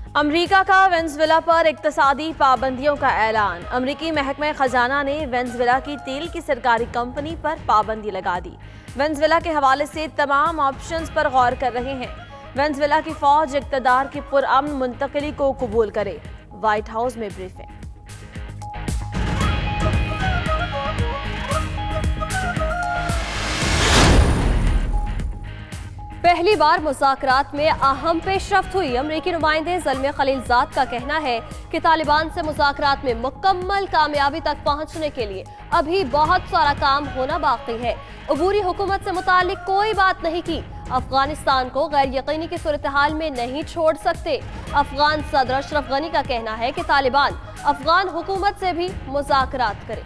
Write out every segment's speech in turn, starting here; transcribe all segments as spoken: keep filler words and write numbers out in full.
अमरीका का वेनेजुएला पर इक्तसादी पाबंदियों का ऐलान। अमरीकी महकमा खजाना ने वेनेजुएला की तेल की सरकारी कंपनी पर पाबंदी लगा दी। वेनेजुएला के हवाले से तमाम ऑप्शंस पर गौर कर रहे हैं। वेनेजुएला की फौज इक़्तिदार की पुरअमन मुंतकिली को कबूल करे। व्हाइट हाउस में ब्रीफिंग। पहली बार मुज़ाकरात में अहम पेशरफ्त हुई। अमरीकी नुमाइंदे ज़ल्मे खलीलजाद का कहना है कि तालिबान से मुज़ाकरात में मुकम्मल कामयाबी तक पहुंचने के लिए अभी बहुत सारा काम होना बाकी है। अबूरी हुकूमत से मुतालिक कोई बात नहीं की। अफगानिस्तान को गैर यकीनी की सूरत हाल में नहीं छोड़ सकते। अफगान सदर अशरफ गनी का कहना है कि तालिबान अफगान हुकूमत से भी मुज़ाकरात करे।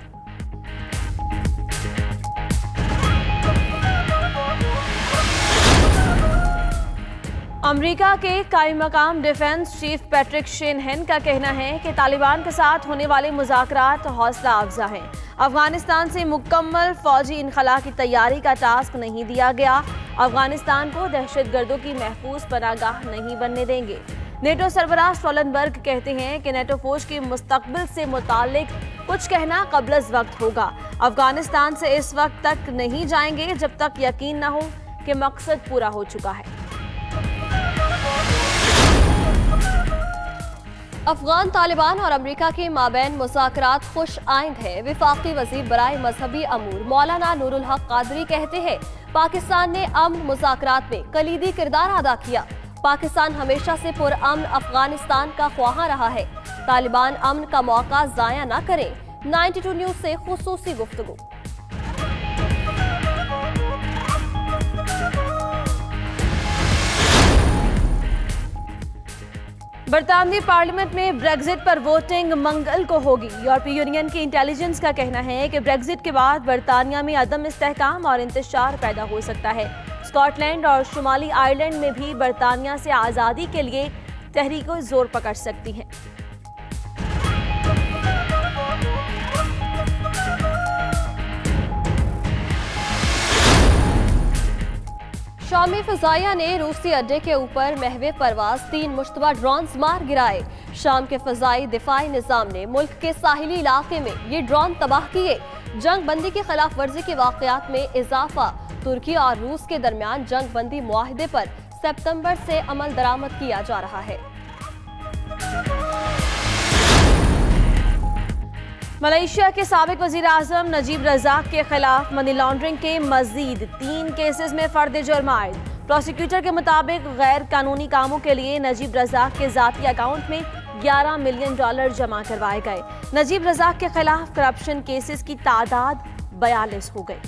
अमेरिका के कायम मकाम डिफेंस चीफ पैट्रिक शेनहेन का कहना है कि तालिबान के साथ होने वाले मुज़ाकरात हौसला अफजा हैं। अफगानिस्तान से मुकम्मल फौजी इनखला की तैयारी का टास्क नहीं दिया गया। अफगानिस्तान को दहशतगर्दों की महफूज पनागाह नहीं बनने देंगे। नेटो सरबराह स्टोलनबर्ग कहते हैं कि नेटो फौज के मुस्तकबिल से मुतालिक कुछ कहना कब्ल अज़ वक्त होगा। अफगानिस्तान से इस वक्त तक नहीं जाएंगे जब तक यकीन न हो कि मकसद पूरा हो चुका है। अफगान तालिबान और अमरीका के माबैन मुज़ाकरात खुश आइंद है। विफाकी वज़ीर बराए मजहबी अमूर मौलाना नूरुल हक कादरी कहते हैं पाकिस्तान ने अमन मुज़ाकरात में कलीदी किरदार अदा किया। पाकिस्तान हमेशा से पुरअमन अफगानिस्तान का ख्वाहा रहा है। तालिबान अमन का मौका ज़ाया न करें। नाइन्टी टू न्यूज़ से खुसूसी गुफ्तगू। बरतानवी पार्लियामेंट में ब्रेग्जिट पर वोटिंग मंगल को होगी। यूरोपीय यूनियन की इंटेलिजेंस का कहना है कि ब्रेग्जिट के बाद बरतानिया में अदम इस्तेहकाम और इंतशार पैदा हो सकता है। स्कॉटलैंड और शुमाली आयरलैंड में भी बरतानिया से आज़ादी के लिए तहरीकें जोर पकड़ सकती हैं। शामी फ़िज़ाइया ने रूसी अड्डे के ऊपर महवे परवाज तीन मुश्तबा ड्रोन्स मार गिराए। शाम के फ़िज़ाई दिफाई निज़ाम ने मुल्क के साहिली इलाके में ये ड्रोन तबाह किए। जंग बंदी की खिलाफ वर्जी के वाक़यात में इजाफा। तुर्की और रूस के दरमियान जंग बंदी मुआहदे पर सितंबर से अमल दरामद किया जा रहा है। मलेशिया के साबिक वज़ीर आज़म नजीब रज़ाक के खिलाफ मनी लॉन्ड्रिंग के मजीद तीन केसेस में फर्द जुर्म आयद। प्रोसिक्यूटर के मुताबिक गैर कानूनी कामों के लिए नजीब रज़ाक के ज़ाती अकाउंट में ग्यारह मिलियन डॉलर जमा करवाए गए। नजीब रज़ाक के खिलाफ करप्शन केसेस की तादाद बयालीस हो गई।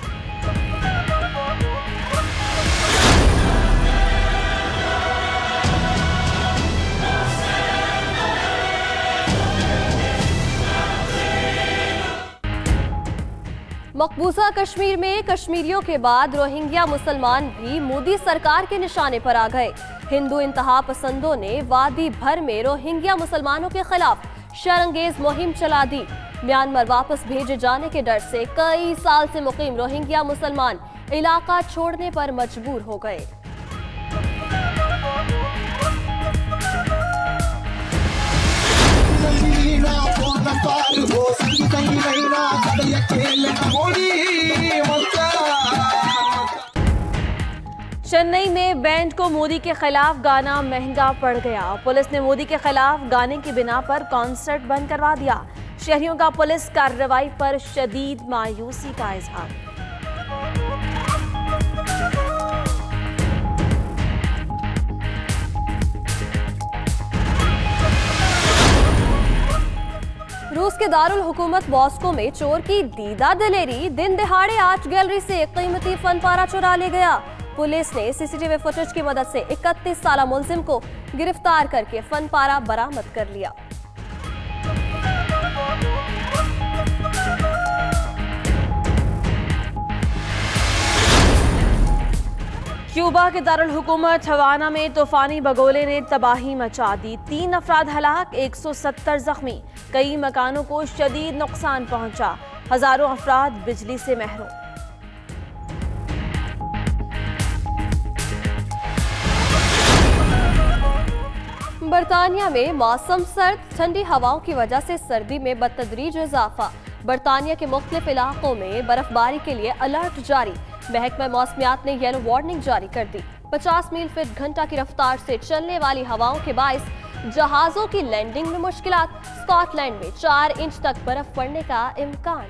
मकबूजा कश्मीर में कश्मीरियों के बाद रोहिंग्या मुसलमान भी मोदी सरकार के निशाने पर आ गए। हिंदू इंतहा पसंदों ने वादी भर में रोहिंग्या मुसलमानों के खिलाफ शरंगेज मुहिम चला दी। म्यांमार वापस भेजे जाने के डर से कई साल से मुकीम रोहिंग्या मुसलमान इलाका छोड़ने पर मजबूर हो गए। चेन्नई में बैंड को मोदी के खिलाफ गाना महंगा पड़ गया। पुलिस ने मोदी के खिलाफ गाने की बिना पर कॉन्सर्ट बंद करवा दिया। शहरियों का पुलिस कार्रवाई पर शदीद मायूसी का इजहार। रूस के दारुल हुकूमत मॉस्को में चोर की दीदा दलेरी। दिन दिहाड़े आर्ट गैलरी से कीमती फन पारा चुरा ले गया। पुलिस ने सीसीटीवी फुटेज की मदद से इकतीस साला मुलजिम को गिरफ्तार करके फन पारा बरामद कर लिया। क्यूबा के दारुल हुकूमत हवाना में तूफानी बगोले ने तबाही मचा दी। तीन अफराद हलाक, एक सौ सत्तर जख्मी। कई मकानों को शदीद नुकसान पहुंचा। हजारों अफराद बिजली से महरूम। बरतानिया में मौसम सर्द, ठंडी हवाओं की वजह से सर्दी में बतदरीज इजाफा। बरतानिया के मुख्तलिफ इलाकों में बर्फबारी के लिए अलर्ट जारी। महकमा मौसमियात ने येलो वार्निंग जारी कर दी। पचास मील फी घंटा की रफ्तार से चलने वाली हवाओं के बायस जहाजों की लैंडिंग में मुश्किलात। स्कॉटलैंड में चार इंच तक बर्फ पड़ने का इम्कान।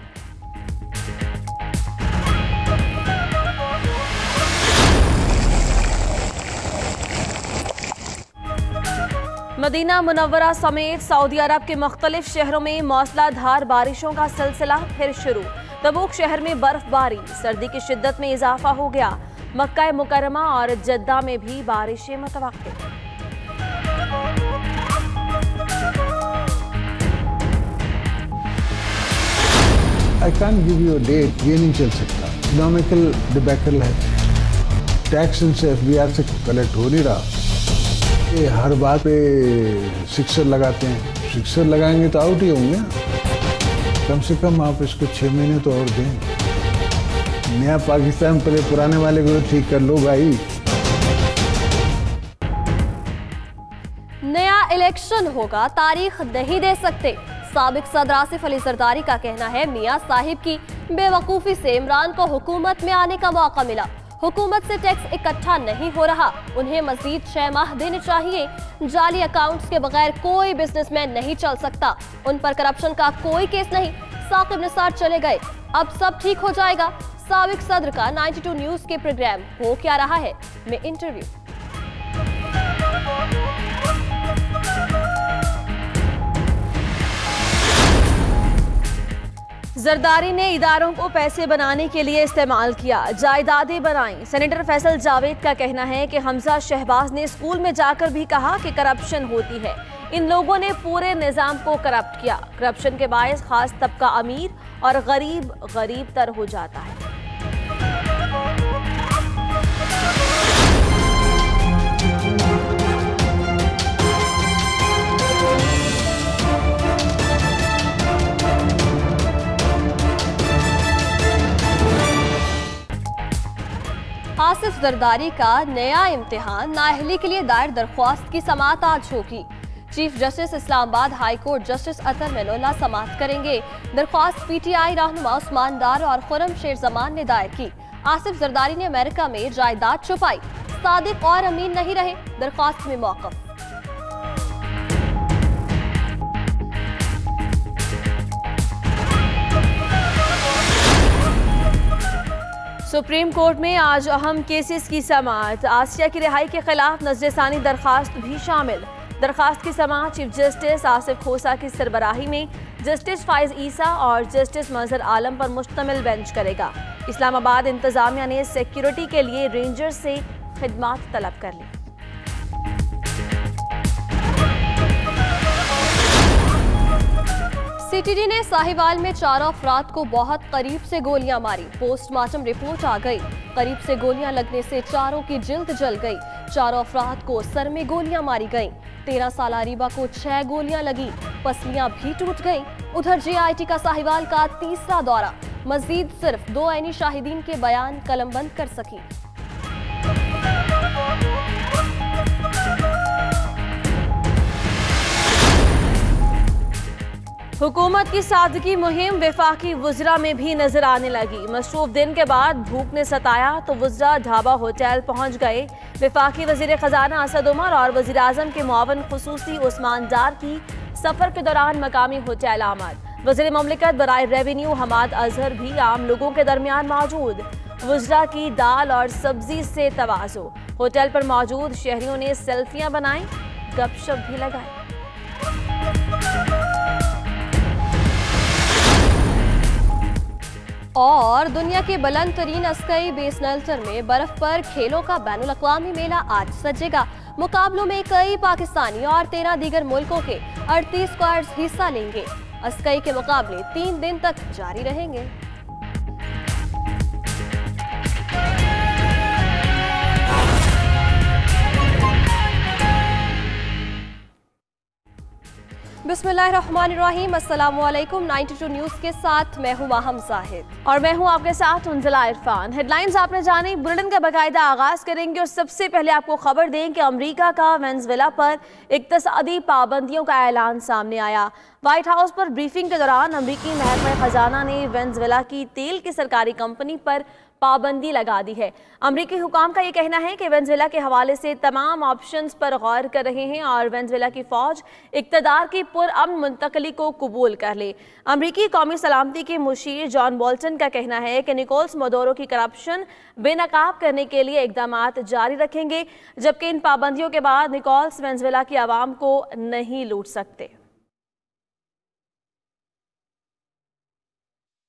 मदीना मुनव्वरा समेत सऊदी अरब के मुख्तलिफ शहरों में मौसलाधार बारिशों का सिलसिला फिर शुरू। तबूक शहर में बर्फबारी, सर्दी की शिद्दत में इजाफा हो गया। मक्का मुकरमा और जद्दा में भी बारिशें मुतवक्किल। I can't give you a date, ये नहीं चल सकता। इकोनॉमिकल डिबैकल है, टैक्स से एफ बी आर से कलेक्ट हो नहीं रहा। ये हर बात पे सिक्सर लगाते हैं, सिक्सर लगाएंगे तो आउट ही होंगे। कम से कम आप इसको छह महीने तो और दें। नया पाकिस्तान पहले पुराने वाले को ठीक कर लो भाई। नया इलेक्शन होगा, तारीख नहीं दे सकते। साबिक सदर आसिफ अली जरदारी का कहना है मियां साहिब की बेवकूफ़ी से इमरान को हुकूमत में आने का मौका मिला। हुकूमत से टैक्स इकट्ठा नहीं हो रहा, उन्हें मजीद छह माह देने चाहिए। जाली अकाउंट्स के बगैर कोई बिजनेसमैन नहीं चल सकता। उन पर करप्शन का कोई केस नहीं। साकिब निसार चले गए, अब सब ठीक हो जाएगा। साबिक सदर का बानवे न्यूज के प्रोग्राम हो क्या रहा है में इंटरव्यू। जरदारी ने इदारों को पैसे बनाने के लिए इस्तेमाल किया, जायदादें बनाई। सेनेटर फैसल जावेद का कहना है कि हमजा शहबाज ने स्कूल में जाकर भी कहा कि करप्शन होती है। इन लोगों ने पूरे निज़ाम को करप्ट किया। करप्शन के बायस खास तबका अमीर और गरीब गरीब तर हो जाता है। आसिफ जरदारी का नया इम्तिहान, नाअहली के लिए दायर दरख्वास्त की समाअत आज होगी। Chief justice Islamabad high court justice Athar Minallah समाअत करेंगे। दरख्वास्त पीटीआई रहनुमा उस्मान डार और खुरम शेर जमान ने दायर की। आसिफ जरदारी ने अमेरिका में जायदाद छुपाई, सादिक और अमीन नहीं रहे, दरख्वास्त में मौक़िफ़। सुप्रीम कोर्ट में आज अहम केसेस की समाअत। आसिया की रिहाई के खिलाफ नजरसानी दरखास्त भी शामिल। दरखास्त की समाअत चीफ जस्टिस आसिफ खोसा की सरबराही में जस्टिस फाइज ईसा और जस्टिस मजहर आलम पर मुश्तमिल बेंच करेगा। इस्लामाबाद इंतजामिया ने सिक्योरिटी के लिए रेंजर्स से खिदमात तलब कर ली। सीटीडी ने साहिवाल में चारों अफराद को बहुत करीब से गोलियां मारी। पोस्टमार्टम रिपोर्ट आ गई। करीब से गोलियां लगने से चारों की जिल्द जल गई। चारों अफराद को सर में गोलियां मारी गईं। तेरह साल रीबा को छह गोलियां लगी, पसलियां भी टूट गईं। उधर जेआईटी का साहिवाल का तीसरा दौरा, मजीद सिर्फ दो ऐनी शाहिदीन के बयान कलमबंद कर सकी। हुकूमत की सादगी मुहिम वफाकी वुज़रा में भी नजर आने लगी। मसरूफ दिन के बाद भूख ने सताया तो वुज़रा ढाबा होटल पहुंच गए। वफाकी वजीर खजाना असद उमर और वजीर आजम के मुआवन खुसूसी उस्मान डार की सफर के दौरान मकामी होटल आमद। वजीर ममलिकत बराए रेवेन्यू हमाद अजहर भी आम लोगों के दरमियान मौजूद। वुज़रा की दाल और सब्जी से तवाज़ो। होटल पर मौजूद शहरियों ने सेल्फियां बनाई, गपशप भी लगाई। और दुनिया के बुलंद तरीन अस्कई बेस नल्टर में बर्फ पर खेलों का बैनुल अक़वामी मेला आज सजेगा। मुकाबलों में कई पाकिस्तानी और तेरह दीगर मुल्कों के अड़तीस स्क्वाड्स हिस्सा लेंगे। अस्कई के मुकाबले तीन दिन तक जारी रहेंगे। बिस्मिल्लाहिर्रहमानिर्रहीम, अस्सलामुअलैकुम। बानवे न्यूज़ के साथ मैं हूँ माहम जाहिद और मैं हूँ आपके साथ उंजला इरफान। हेडलाइंस आपने जानी, बुलेटिन का बाकायदा आगाज करेंगे और सबसे पहले आपको खबर दें कि अमेरिका का वेनेजुएला पर इक्तसादी पाबंदियों का ऐलान सामने आया। व्हाइट हाउस पर ब्रीफिंग के दौरान अमेरिकी महकमा खजाना ने वेनेजुएला की तेल की सरकारी कंपनी पर पाबंदी लगा दी है। अमेरिकी हुकाम का ये कहना है कि वेनेजुएला के हवाले से तमाम ऑप्शंस पर गौर कर रहे हैं और वेनेजुएला की फौज इक़्तिदार की पुरअमन मुंतकली को कबूल कर ले। अमेरिकी कौमी सलामती के मुशीर जॉन बोल्टन का कहना है कि निकोलस मदुरो की करप्शन बेनकाब करने के लिए इकदाम जारी रखेंगे, जबकि इन पाबंदियों के बाद निकोलस वेनेजुएला की आवाम को नहीं लूट सकते।